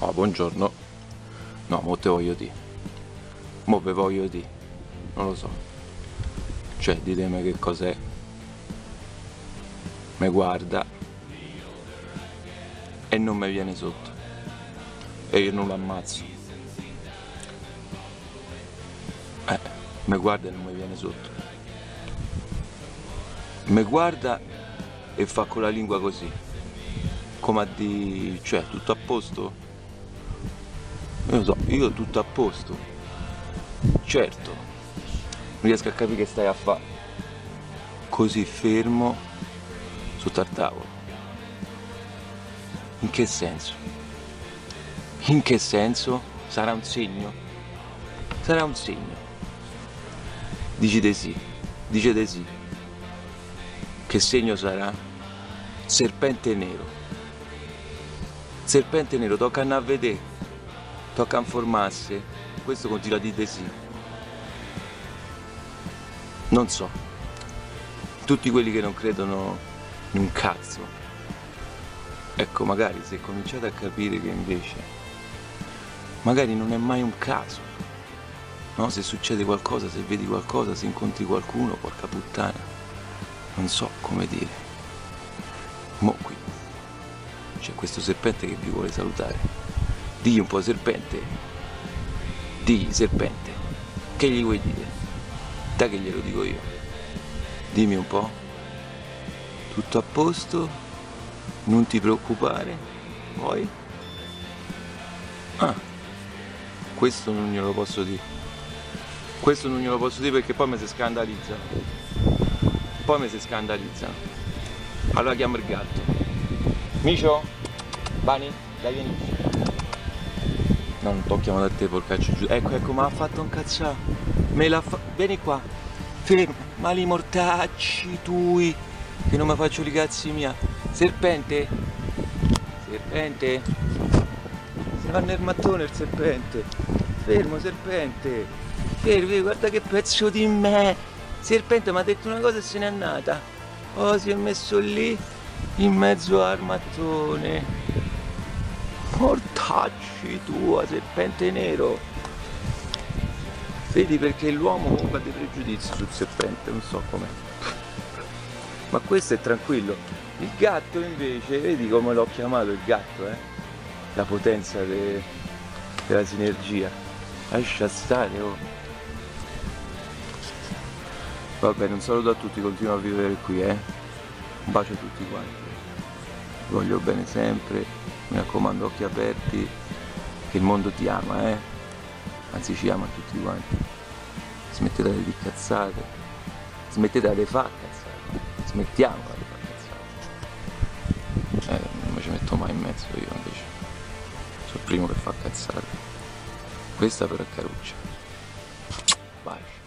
Oh, buongiorno. No, mo te voglio dire. Mo ve voglio dire. Non lo so. Cioè, ditemi che cos'è. Me guarda. E non mi viene sotto. E io non lo ammazzo. Me guarda e non mi viene sotto. Me guarda e fa con la lingua così. Come a di... cioè, tutto a posto? Io lo so, io tutto a posto. Certo. Non riesco a capire che stai a fare. Così fermo sotto al tavolo. In che senso? In che senso? Sarà un segno? Sarà un segno. Dici di sì. Dice di sì. Che segno sarà? Serpente nero. Serpente nero, tocca andare a vedere. Tocca informarsi. Questo continua a dire di sì. Non so. Tutti quelli che non credono in un cazzo. Ecco, magari se cominciate a capire che invece magari non è mai un caso, no? Se succede qualcosa, se vedi qualcosa, se incontri qualcuno, porca puttana, non so come dire. Mo qui c'è questo serpente che vi vuole salutare. Digli un po' serpente. Digli serpente. Che gli vuoi dire? Dai che glielo dico io. Dimmi un po'. Tutto a posto? Non ti preoccupare, poi? Ah, questo non glielo posso dire. Questo non glielo posso dire perché poi mi si scandalizza. Poi mi si scandalizza. Allora chiamo il gatto. Micio? Bani? Dai, vieni. No, non t'ho chiamato a te, porcaccio giù. Ecco, mi ha fatto un cazzà. Me l'ha fatto. Vieni qua. Fermo. Mali mortacci tui. Che non mi faccio i cazzi mia. Serpente? Serpente? Si va nel mattone il serpente. Fermo serpente. Fermo, guarda che pezzo di me. Serpente mi ha detto una cosa e se n'è andata. Oh, si è messo lì in mezzo al mattone. Mortacci tua, serpente nero. Vedi perché l'uomo comunque ha dei pregiudizi sul serpente, non so com'è. Ma questo è tranquillo. Il gatto invece, vedi come l'ho chiamato il gatto, eh? La potenza della sinergia. Lascia stare, oh. Vabbè, un saluto a tutti, continuo a vivere qui, eh? Un bacio a tutti quanti. Vi voglio bene sempre, mi raccomando, occhi aperti, che il mondo ti ama, eh? Anzi ci ama tutti quanti. Smettete di dire cazzate, smettete di fare cazzate, smettiamola di fare cazzate. Non mi ci metto mai in mezzo io invece. Sono il primo che fa cazzate. Questa però è caruccia. Vai.